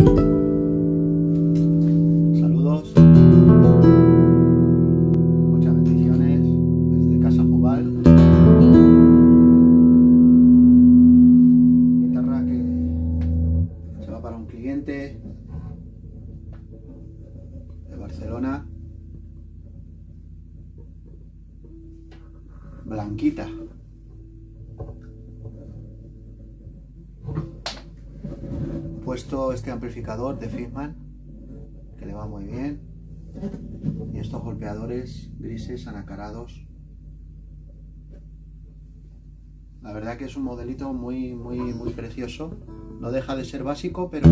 Saludos, muchas bendiciones desde Casa Jubal. Guitarra que se va para un cliente de Barcelona, blanquita. Puesto este amplificador de Fishman que le va muy bien, y estos golpeadores grises anacarados. La verdad que es un modelito muy precioso. No deja de ser básico, pero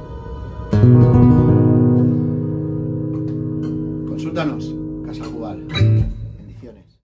consúltanos, Casa Jubal.